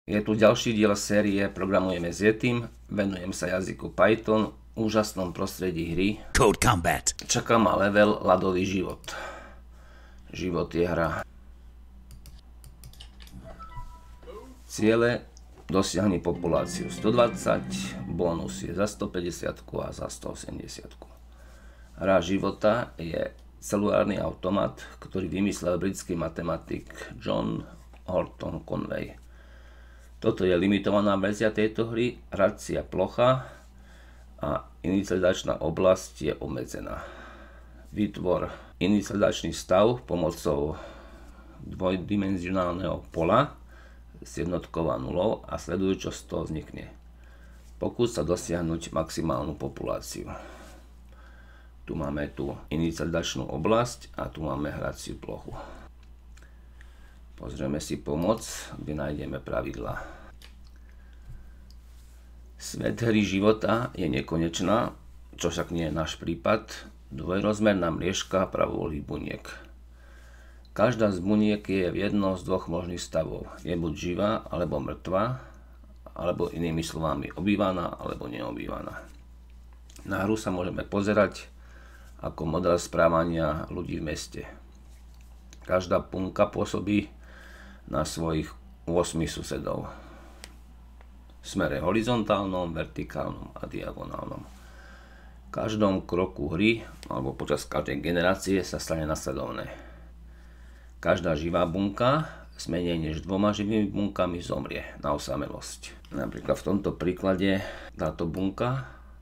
Je tu ďalší diel série Programujeme s Yetim, venujem sa jazyku Python, úžasnom prostredí hry. Code Combat. Čaká ma level ľadový život. Život je hra. Ciele: dosiahni populáciu 120, bonus je za 150 a za 180. Hra života je celulárny automat, ktorý vymyslel britský matematik John Horton Conway. Toto je limitovaná verzia tejto hry, hracia plocha a inicializačná oblasť je obmedzená. Vytvor inicializačný stav pomocou dvojdimenzionálneho pola s jednotkou a nulou a sleduj, čo z toho vznikne. Pokús sa dosiahnuť maximálnu populáciu. Tu máme tú inicializačnú oblasť a tu máme hraciu plochu. Pozrieme si pomoc, kde nájdeme pravidlá. Svet hry života je nekonečná, čo však nie je náš prípad, dvojrozmerná mriežka pravoholých buniek. Každá z buniek je v jednom z dvoch možných stavov. Je buď živá, alebo mŕtva, alebo inými slovami obývaná, alebo neobývaná. Na hru sa môžeme pozerať ako model správania ľudí v meste. Každá bunka pôsobí na svojich 8 susedov. V smere horizontálnom, vertikálnom a diagonálnom. V každom kroku hry alebo počas každej generácie sa stane nasledovné. Každá živá bunka s menej než 2 živými bunkami zomrie na osamelosť. Napríklad v tomto príklade táto bunka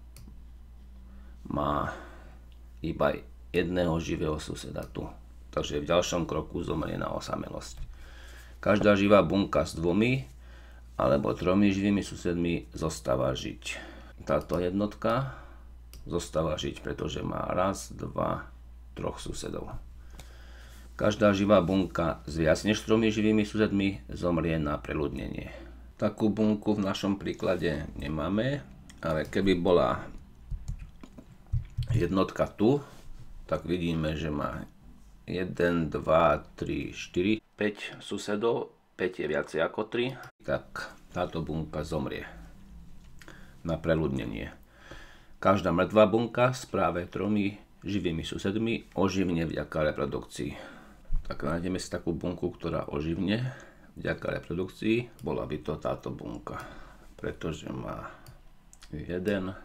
má iba jedného živého suseda tu. Takže v ďalšom kroku zomrie na osamelosť. Každá živá bunka s 2 alebo 3 živými susedmi zostáva žiť. Táto jednotka zostáva žiť, pretože má 1, 2, 3 susedov. Každá živá bunka s viac než 3 živými susedmi zomrie na preľudnenie. Takú bunku v našom príklade nemáme, ale keby bola jednotka tu, tak vidíme, že má 1, 2, 3, 4, 5 susedov, 5 je viacej ako 3, tak táto bunka zomrie na preľudnenie. Každá mŕtvá bunka s práve 3 živými susedmi oživne vďaka reprodukcii. Tak nájdeme si takú bunku, ktorá oživne vďaka reprodukcii, bola by to táto bunka, pretože má 1, 2,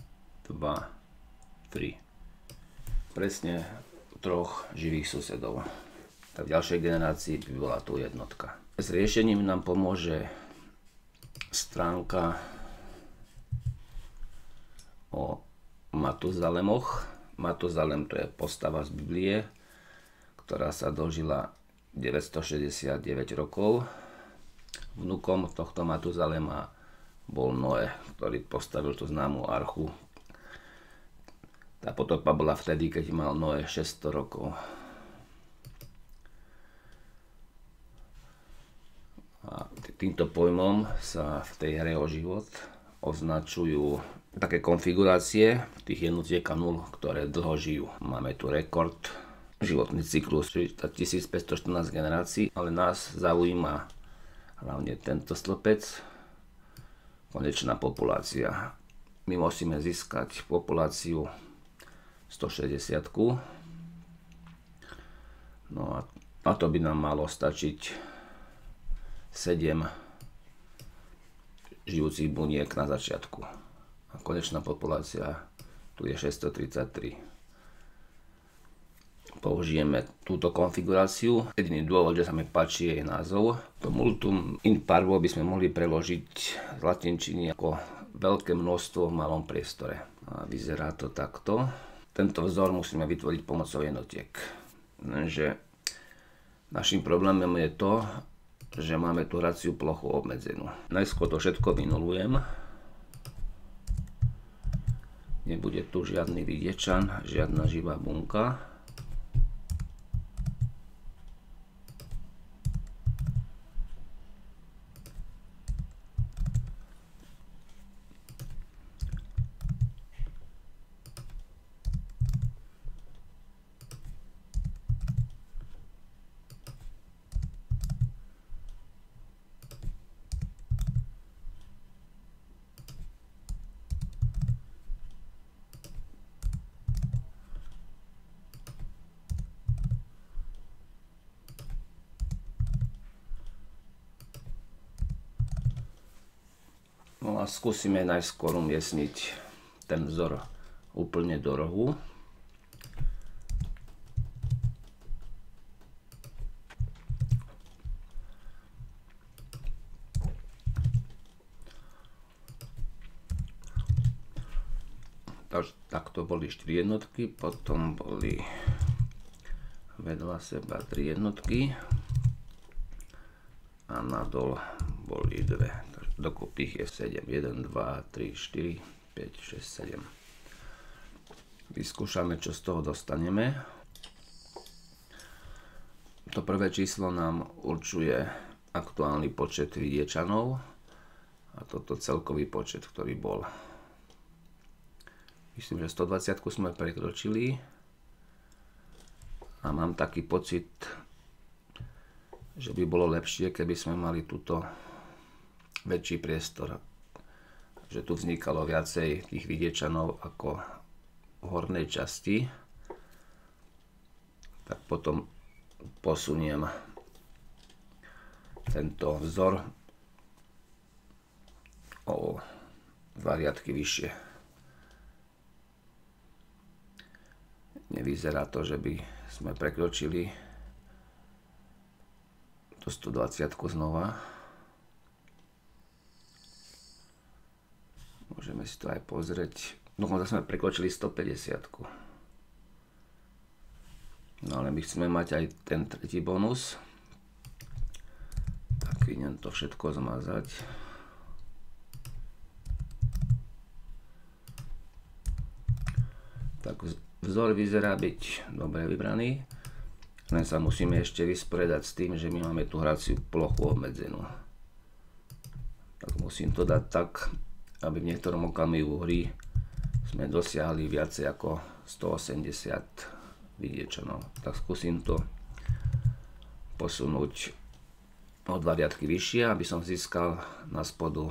3. Presne 3 živých susedov. Tak v ďalšej generácii by bola tu jednotka. S riešením nám pomôže stránka o Matuzalemoch. Matuzalem to je postava z Biblie, ktorá sa dožila 969 rokov. Vnukom tohto Matuzalema bol Noé, ktorý postavil tú známú archu. Tá potopa bola vtedy, keď mal Noé 600 rokov. A týmto pojmom sa v tej hre o život označujú také konfigurácie tých jednotiek a nul, ktoré dlho žijú. Máme tu rekord, životný cyklus 1514 generácií, ale nás zaujíma hlavne tento stĺpec, konečná populácia. My musíme získať populáciu 160. No a na to by nám malo stačiť 7 žijúcich buniek na začiatku. A konečná populácia tu je 633. Použijeme túto konfiguráciu. Jediný dôvod, že sa mi páči, je jej názov. To multum in parvo by sme mohli preložiť z latinčiny ako veľké množstvo v malom priestore. A vyzerá to takto. Tento vzor musíme vytvoriť pomocou jednotiek. Lenže našim problémom je to, že máme tú hraciu plochu obmedzenú. Najskôr to všetko vynulujem. Nebude tu žiadny vidiečan, žiadna živá bunka. No a skúsime najskôr umiestniť ten vzor úplne do rohu. Takto boli 4 jednotky, potom boli vedľa seba 3 jednotky a nadol boli 2. Dokopy ich je 7. 1, 2, 3, 4, 5, 6, 7. Vyskúšame, čo z toho dostaneme. To prvé číslo nám určuje aktuálny počet vidiečanov a toto celkový počet, ktorý bol. Myslím, že 120 sme prekročili a mám taký pocit, že by bolo lepšie, keby sme mali túto väčší priestor. Že tu vznikalo viacej tých vidiečanov ako v hornej časti. Tak potom posuniem tento vzor o 2 riadky vyššie. Nevyzerá to, že by sme prekročili to 120 znova. Môžeme si to aj pozrieť. Dokonca sme prekročili 150. No ale my chceme mať aj ten tretí bonus. Tak idem to všetko zmazať. Tak vzor vyzerá byť dobre vybraný, len sa musíme ešte vysporiadať s tým, že my máme tú hraciu plochu obmedzenú. Tak musím to dať tak, aby v niektorom okamihu hry sme dosiahli viacej ako 180 vidiečanov. Tak skúsim to posunúť o 2 riadky vyššie, aby som získal na spodu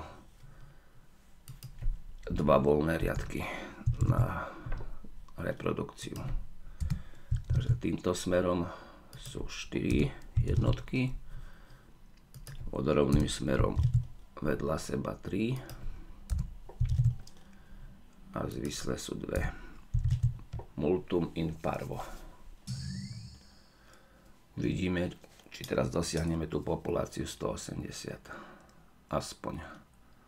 2 voľné riadky na reprodukciu. Takže týmto smerom sú 4 jednotky, vodorovným smerom vedľa seba 3 a zvisle sú 2. Multum in parvo. Vidíme, či teraz dosiahneme tú populáciu 180. Aspoň.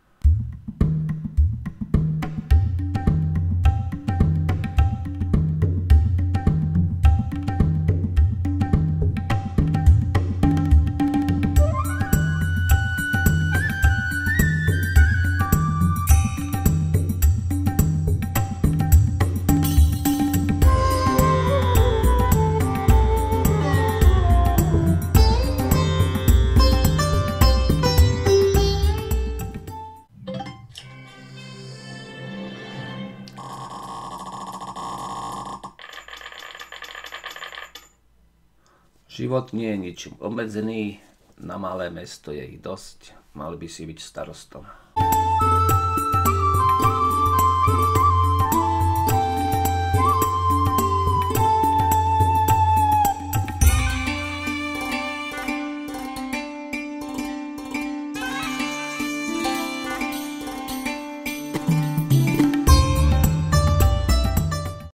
Život nie je ničím obmedzený, na malé mesto je ich dosť, mal by si byť starostom.